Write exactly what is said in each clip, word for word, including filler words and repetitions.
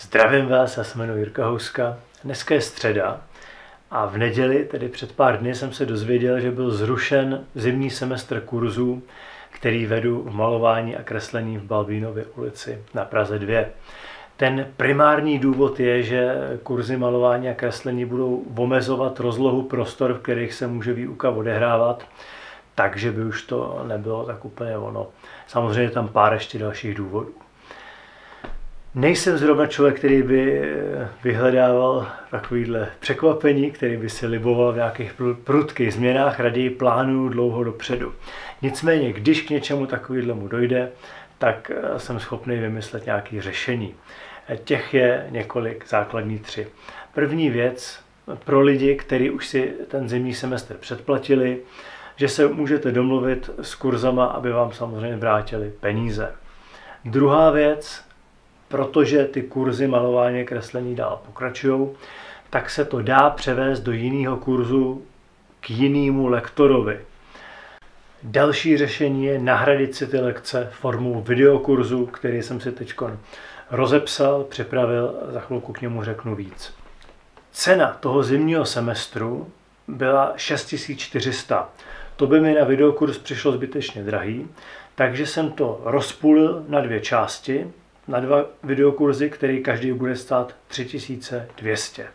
Zdravím vás, já se jmenuji Jirka Houska. Dneska je středa a v neděli, tedy před pár dny, jsem se dozvěděl, že byl zrušen zimní semestr kurzů, který vedu v malování a kreslení v Balbínově ulici na Praze dva. Ten primární důvod je, že kurzy malování a kreslení budou omezovat rozlohu prostor, v kterých se může výuka odehrávat, takže by už to nebylo tak úplně ono. Samozřejmě tam pár ještě dalších důvodů. Nejsem zrovna člověk, který by vyhledával takovýhle překvapení, který by si liboval v nějakých prudkých změnách, raději plánuju dlouho dopředu. Nicméně, když k něčemu takovýhlemu dojde, tak jsem schopný vymyslet nějaké řešení. Těch je několik, základní tři. První věc pro lidi, kteří už si ten zimní semestr předplatili, že se můžete domluvit s kurzama, aby vám samozřejmě vrátili peníze. Druhá věc, protože ty kurzy malování a kreslení dál pokračují, tak se to dá převést do jiného kurzu k jinému lektorovi. Další řešení je nahradit si ty lekce formou videokurzu, který jsem si teď rozepsal, připravil a za chvilku k němu řeknu víc. Cena toho zimního semestru byla šest tisíc čtyři sta. To by mi na videokurs přišlo zbytečně drahý, takže jsem to rozpůlil na dvě části, na dva videokurzy, který každý bude stát tři tisíce dvě stě.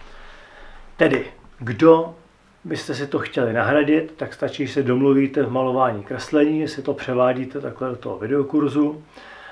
Tedy, kdo byste si to chtěli nahradit, tak stačí, že se domluvíte v malování kreslení, jestli to převádíte takhle do toho videokurzu.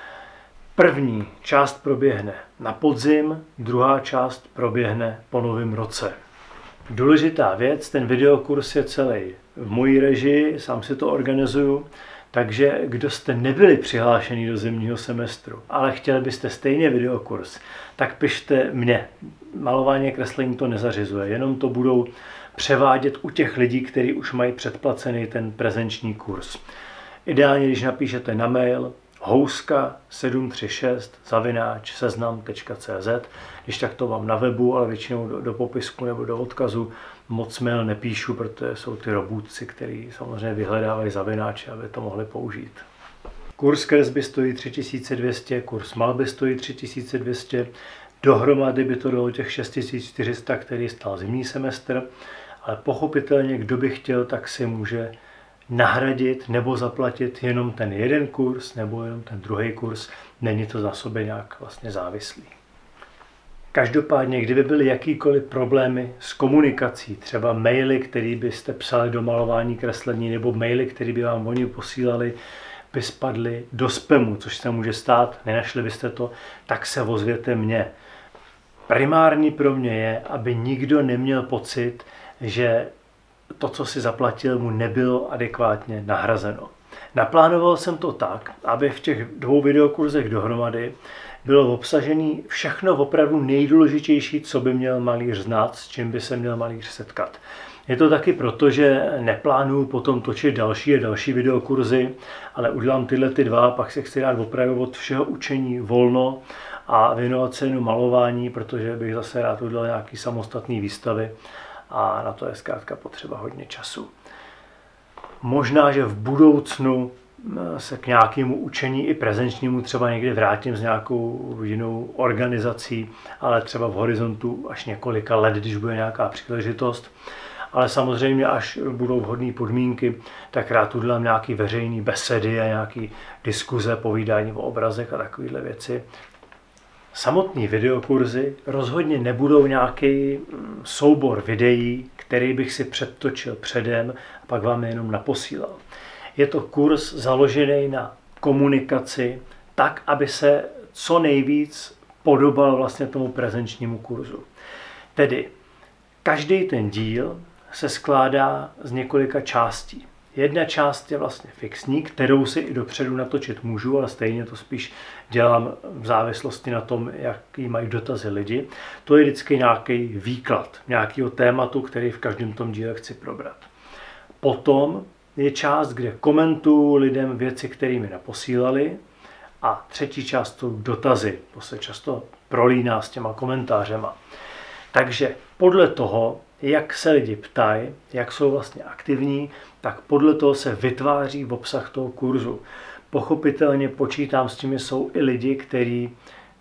První část proběhne na podzim, druhá část proběhne po novém roce. Důležitá věc, ten videokurs je celý v mojí režii, sám si to organizuju, takže kdo jste nebyli přihlášení do zimního semestru, ale chtěli byste stejně videokurs, tak pište mě. Malování a kreslení to nezařizuje, jenom to budou převádět u těch lidí, kteří už mají předplacený ten prezenční kurz. Ideálně, když napíšete na mail houska sedm tři šest zavináč seznam tečka cé zet, když tak to mám na webu, ale většinou do, do popisku nebo do odkazu moc mail nepíšu, protože jsou ty robůtci, kteří samozřejmě vyhledávají zavináče, aby to mohli použít. Kurz kresby stojí tři tisíce dvě stě, kurz malby stojí tři tisíce dvě stě, dohromady by to dalo těch šest tisíc čtyři sta, který stál zimní semestr, ale pochopitelně, kdo by chtěl, tak si může nahradit nebo zaplatit jenom ten jeden kurz nebo jenom ten druhý kurz. Není to na sobě nějak vlastně závislý. Každopádně, kdyby byly jakýkoliv problémy s komunikací, třeba maily, které byste psali do malování kreslení, nebo maily, které by vám oni posílali, by spadly do spamu, což se může stát, nenašli byste to, tak se ozvěte mně. Primární pro mě je, aby nikdo neměl pocit, že to, co si zaplatil, mu nebylo adekvátně nahrazeno. Naplánoval jsem to tak, aby v těch dvou videokurzech dohromady bylo obsažené všechno opravdu nejdůležitější, co by měl malíř znát, s čím by se měl malíř setkat. Je to taky proto, že neplánuju potom točit další a další videokurzy, ale udělám tyhle ty dva, pak si chci dát opravdu od všeho učení volno a věnovat se jenom malování, protože bych zase rád udělal nějaký samostatný výstavy a na to je zkrátka potřeba hodně času. Možná, že v budoucnu se k nějakému učení i prezenčnímu třeba někdy vrátím s nějakou jinou organizací, ale třeba v horizontu až několika let, když bude nějaká příležitost. Ale samozřejmě, až budou vhodné podmínky, tak rád udělám nějaké veřejné besedy a nějaké diskuze, povídání o obrazech a takovéhle věci. Samotné videokurzy rozhodně nebudou nějaký soubor videí, který bych si předtočil předem a pak vám je jenom naposílal. Je to kurz založený na komunikaci tak, aby se co nejvíc podobal vlastně tomu prezenčnímu kurzu. Tedy každý ten díl se skládá z několika částí. Jedna část je vlastně fixní, kterou si i dopředu natočit můžu, ale stejně to spíš dělám v závislosti na tom, jaký mají dotazy lidi. To je vždycky nějaký výklad nějakého tématu, který v každém tom díle chci probrat. Potom je část, kde komentuju lidem věci, které mi naposílali, a třetí část jsou dotazy. To se často prolíná s těma komentářema. Takže podle toho, jak se lidi ptají, jak jsou vlastně aktivní, tak podle toho se vytváří v obsah toho kurzu. Pochopitelně počítám s tím, že jsou i lidi, kteří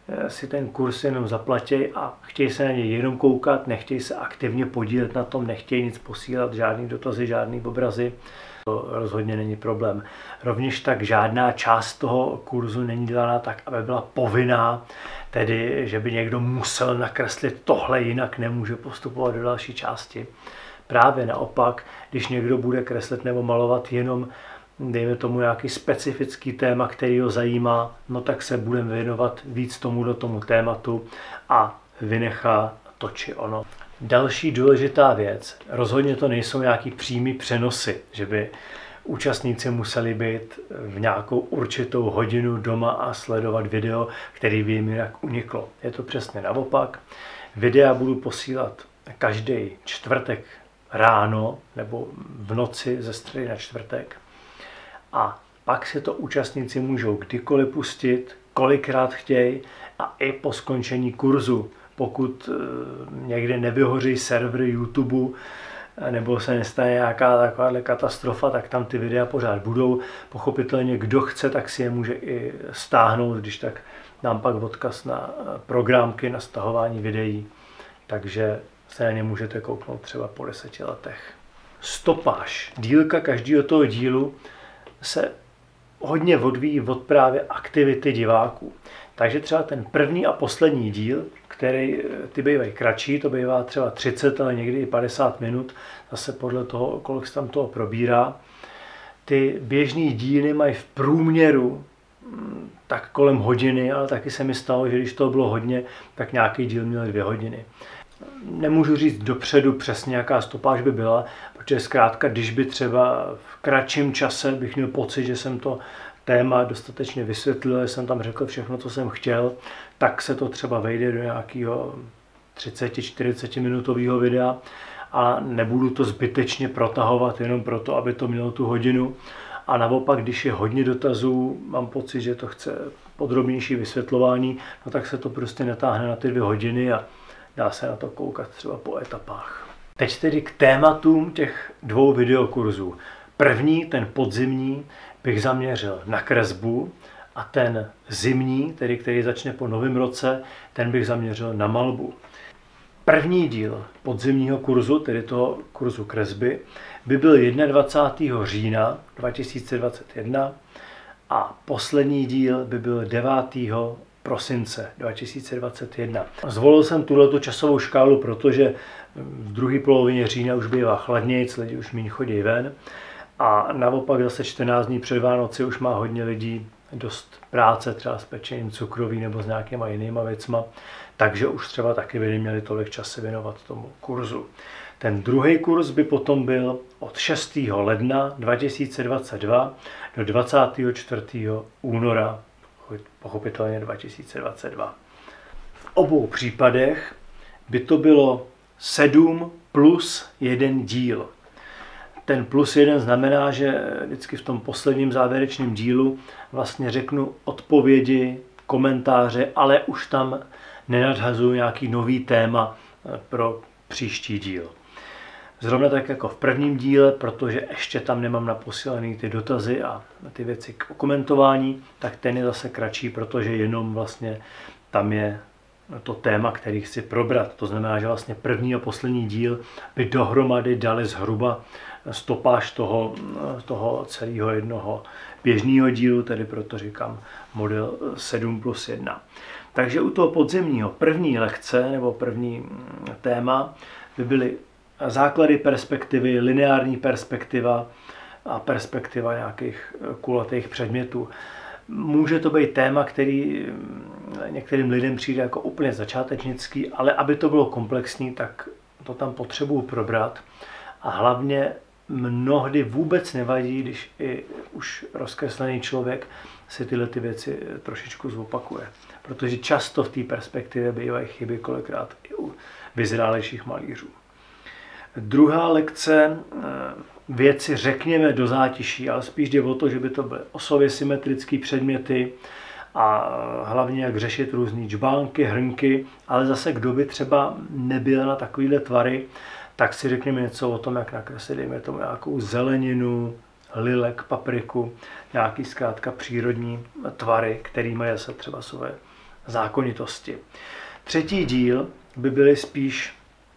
si ten kurz jenom zaplatí a chtějí se na něj jenom koukat, nechtějí se aktivně podílet na tom, nechtějí nic posílat, žádný dotazy, žádný obrazy, to rozhodně není problém. Rovněž tak žádná část toho kurzu není dělána tak, aby byla povinná, tedy že by někdo musel nakreslit tohle, jinak nemůže postupovat do další části. Právě naopak, když někdo bude kreslit nebo malovat jenom, dejme tomu, nějaký specifický téma, který ho zajímá, no tak se budeme věnovat víc tomu do tomu tématu a vynechá to či ono. Další důležitá věc, rozhodně to nejsou nějaký přímý přenosy, že by účastníci museli být v nějakou určitou hodinu doma a sledovat video, který by jim jinak uniklo. Je to přesně naopak. Videa budu posílat každý čtvrtek ráno nebo v noci ze středy na čtvrtek. A pak si to účastníci můžou kdykoliv pustit, kolikrát chtějí a i po skončení kurzu. Pokud někde nevyhoří server YouTube nebo se nestane nějaká takováhle katastrofa, tak tam ty videa pořád budou. Pochopitelně, kdo chce, tak si je může i stáhnout, když tak dám pak odkaz na programky na stahování videí, takže se na ně můžete kouknout třeba po deseti letech. Stopáž. Dílka každého toho dílu se hodně odvíjí od právě aktivity diváků. Takže třeba ten první a poslední díl, který ty bývají kratší, to bývá třeba třicet, ale někdy i padesát minut, zase podle toho, kolik se tam toho probírá. Ty běžný díly mají v průměru tak kolem hodiny, ale taky se mi stalo, že když toho bylo hodně, tak nějaký díl měl dvě hodiny. Nemůžu říct dopředu přesně, jaká stopáž by byla, protože zkrátka, když by třeba v kratším čase bych měl pocit, že jsem to téma dostatečně vysvětlil, že jsem tam řekl všechno, co jsem chtěl, tak se to třeba vejde do nějakého třicet až čtyřicet minutového videa a nebudu to zbytečně protahovat jenom proto, aby to mělo tu hodinu. A naopak, když je hodně dotazů, mám pocit, že to chce podrobnější vysvětlování, no tak se to prostě natáhne na ty dvě hodiny a dá se na to koukat třeba po etapách. Teď tedy k tématům těch dvou videokurzů. První, ten podzimní, bych zaměřil na kresbu a ten zimní, tedy který začne po novém roce, ten bych zaměřil na malbu. První díl podzimního kurzu, tedy toho kurzu kresby, by byl dvacátého prvního října dva tisíce dvacet jedna a poslední díl by byl devátého prosince dva tisíce dvacet jedna. Zvolil jsem tuhletu časovou škálu, protože v druhé polovině října už bývá chladnějc, lidi už méně chodí ven a naopak zase čtrnáct dní před Vánoci už má hodně lidí dost práce, třeba s pečením cukroví nebo s nějakýma jinýma věcma, takže už třeba taky by neměli tolik času věnovat tomu kurzu. Ten druhý kurz by potom byl od šestého ledna dva tisíce dvacet dva do dvacátého čtvrtého února pochopitelně dva tisíce dvacet dva. V obou případech by to bylo sedm plus jeden díl. Ten plus jeden znamená, že vždycky v tom posledním závěrečném dílu vlastně řeknu odpovědi, komentáře, ale už tam nenadhazuju nějaký nový téma pro příští díl. Zrovna tak jako v prvním díle, protože ještě tam nemám naposílený ty dotazy a ty věci k komentování, tak ten je zase kratší, protože jenom vlastně tam je to téma, který chci probrat. To znamená, že vlastně první a poslední díl by dohromady dali zhruba stopáž toho, toho celého jednoho běžného dílu, tedy proto říkám model sedm plus jedna. Takže u toho podzimního první lekce nebo první téma by byly základy perspektivy, lineární perspektiva a perspektiva nějakých kulatých předmětů. Může to být téma, který některým lidem přijde jako úplně začátečnický, ale aby to bylo komplexní, tak to tam potřebuju probrat. A hlavně mnohdy vůbec nevadí, když i už rozkreslený člověk si tyhle ty věci trošičku zopakuje. Protože často v té perspektivě bývají chyby kolikrát i u vyzrálejších malířů. Druhá lekce, věci řekněme do zátiší, ale spíš jde o to, že by to byly osově symetrické předměty a hlavně jak řešit různé džbánky, hrnky, ale zase kdo by třeba nebyl na takovýhle tvary, tak si řekněme něco o tom, jak nakreslit, dejme tomu nějakou zeleninu, lilek, papriku, nějaký zkrátka přírodní tvary, který mají zase třeba své zákonitosti. Třetí díl by byly spíš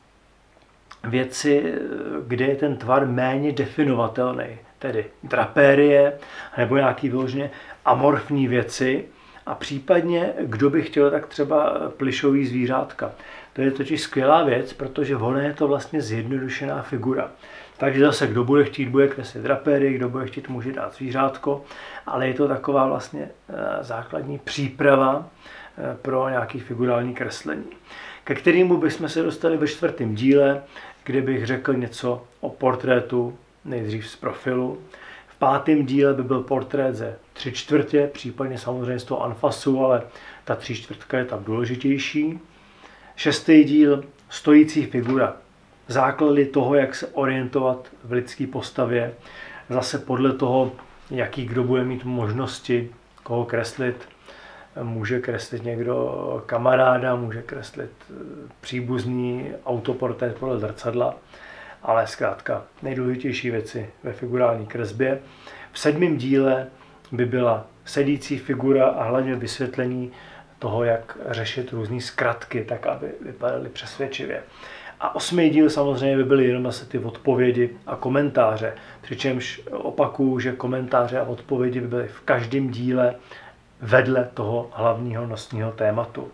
věci, kde je ten tvar méně definovatelný, tedy drapérie nebo nějaký vyloženě amorfní věci a případně, kdo by chtěl, tak třeba plyšový zvířátka. To je totiž skvělá věc, protože ono je to vlastně zjednodušená figura. Takže zase, kdo bude chtít, bude kreslit drapérii, kdo bude chtít, může dát zvířátko, ale je to taková vlastně základní příprava pro nějaký figurální kreslení, ke kterému bychom se dostali ve čtvrtém díle, kde bych řekl něco o portrétu, nejdřív z profilu. V pátém díle by byl portrét ze tři čtvrtě, případně samozřejmě z toho anfasu, ale ta tři čtvrtka je tam důležitější. Šestý díl, stojící figura. Základy toho, jak se orientovat v lidské postavě, zase podle toho, jaký kdo bude mít možnosti, koho kreslit. Může kreslit někdo kamaráda, může kreslit příbuzný autoportrét podle zrcadla, ale zkrátka nejdůležitější věci ve figurální kresbě. V sedmém díle by byla sedící figura a hlavně vysvětlení toho, jak řešit různé zkratky, tak aby vypadaly přesvědčivě. A osmý díl samozřejmě by byly jenom zase ty odpovědi a komentáře, přičemž opakuju, že komentáře a odpovědi by byly v každém díle vedle toho hlavního nosního tématu.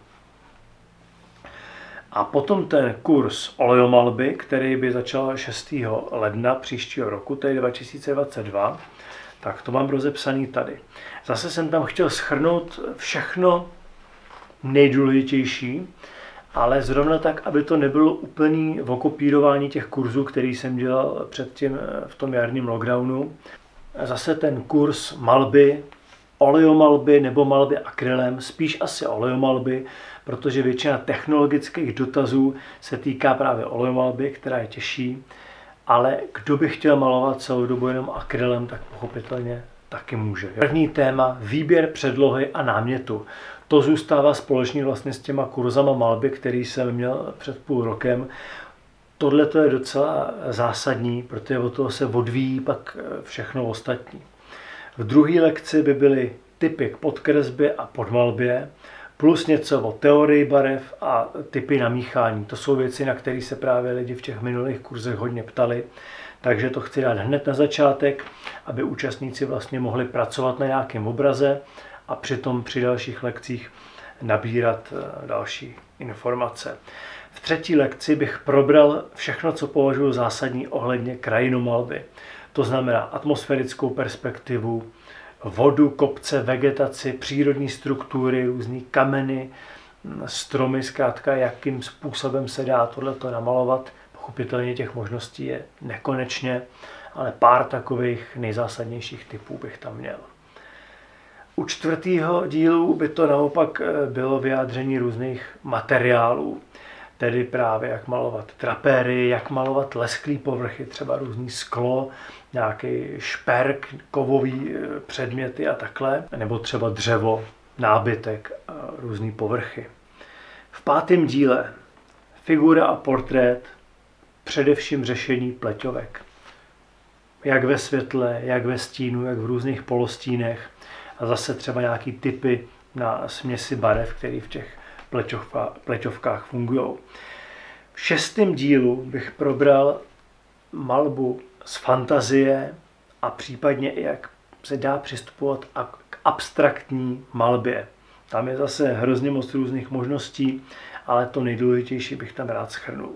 A potom ten kurz olejomalby, který by začal šestého ledna příštího roku, tedy dva tisíce dvacet dva, tak to mám rozepsaný tady. Zase jsem tam chtěl shrnout všechno nejdůležitější, ale zrovna tak, aby to nebylo úplný okopírování těch kurzů, který jsem dělal předtím v tom jarním lockdownu. Zase ten kurz malby, olejomalby nebo malby akrylem, spíš asi olejomalby, protože většina technologických dotazů se týká právě olejomalby, která je těžší, ale kdo by chtěl malovat celou dobu jenom akrylem, tak pochopitelně taky může. První téma, výběr předlohy a námětu. To zůstává společně vlastně s těma kurzama malby, který jsem měl před půl rokem. Tohle to je docela zásadní, protože od toho se odvíjí pak všechno ostatní. V druhé lekci by byly typy k podkresbě a podmalbě, plus něco o teorii barev a typy namíchání. To jsou věci, na které se právě lidi v těch minulých kurzech hodně ptali. Takže to chci dát hned na začátek, aby účastníci vlastně mohli pracovat na nějakém obraze a přitom při dalších lekcích nabírat další informace. V třetí lekci bych probral všechno, co považuji zásadní ohledně krajinomalby. To znamená atmosférickou perspektivu, vodu, kopce, vegetaci, přírodní struktury, různý kameny, stromy, zkrátka jakým způsobem se dá tohleto namalovat. Pochopitelně těch možností je nekonečně, ale pár takových nejzásadnějších typů bych tam měl. U čtvrtého dílu by to naopak bylo vyjádření různých materiálů, tedy právě jak malovat drapérii, jak malovat lesklý povrchy, třeba různý sklo, nějaký šperk, kovový předměty a takhle, nebo třeba dřevo, nábytek a různý povrchy. V pátém díle figura a portrét, především řešení pleťovek. Jak ve světle, jak ve stínu, jak v různých polostínech a zase třeba nějaký typy na směsi barev, které v těch pleťovkách fungují. V šestém dílu bych probral malbu z fantazie a případně i jak se dá přistupovat k abstraktní malbě. Tam je zase hrozně moc různých možností, ale to nejdůležitější bych tam rád shrnul.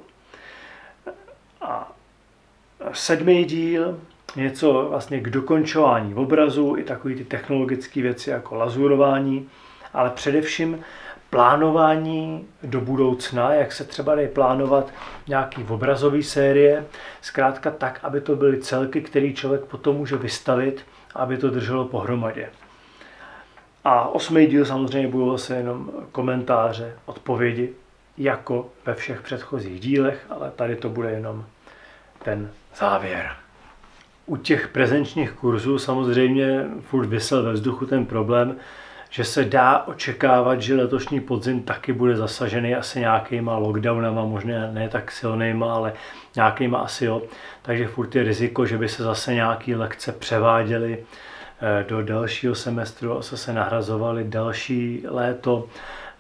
A sedmý díl, něco vlastně k dokončování obrazu, i takové ty technologické věci jako lazurování, ale především plánování do budoucna, jak se třeba dají plánovat nějaký obrazový série, zkrátka tak, aby to byly celky, které člověk potom může vystavit, aby to drželo pohromadě. A osmý díl samozřejmě budou zase jenom komentáře, odpovědi, jako ve všech předchozích dílech, ale tady to bude jenom ten závěr. U těch prezenčních kurzů samozřejmě furt visel ve vzduchu ten problém, že se dá očekávat, že letošní podzim taky bude zasažený asi nějakýma lockdownama, možná ne tak silnýma, ale nějakýma asi jo. Takže furt je riziko, že by se zase nějaké lekce převáděly do dalšího semestru a se nahrazovaly další léto.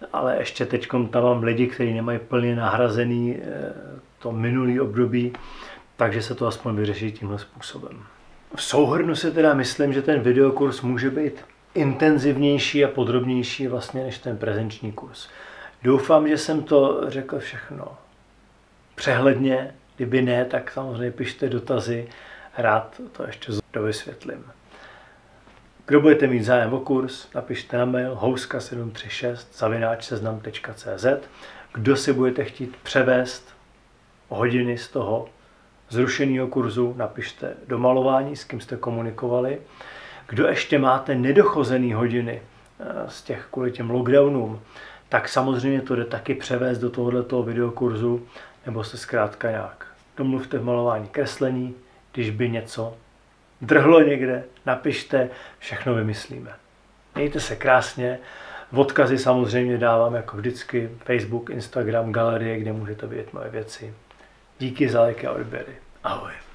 ale ještě teď tam mám lidi, kteří nemají plně nahrazený to minulý období, takže se to aspoň vyřeší tímhle způsobem. V souhrnu si teda myslím, že ten videokurs může být intenzivnější a podrobnější vlastně než ten prezenční kurz. Doufám, že jsem to řekl všechno přehledně, kdyby ne, tak samozřejmě pište dotazy, rád to ještě dovysvětlím. Kdo budete mít zájem o kurz, napište na mail houska sedm tři šest zavináč seznam tečka cé zet. Kdo si budete chtít převést hodiny z toho zrušeného kurzu, napište do malování, s kým jste komunikovali. Kdo ještě máte nedochozený hodiny z těch kvůli těm lockdownům, tak samozřejmě to jde taky převést do tohoto videokurzu, nebo se zkrátka nějak domluvte v malování kreslení, když by něco drhlo někde, napište, všechno vymyslíme. Mějte se krásně, odkazy samozřejmě dávám jako vždycky, Facebook, Instagram, galerie, kde můžete vidět moje věci. Díky za lajky a odběry. Ahoj.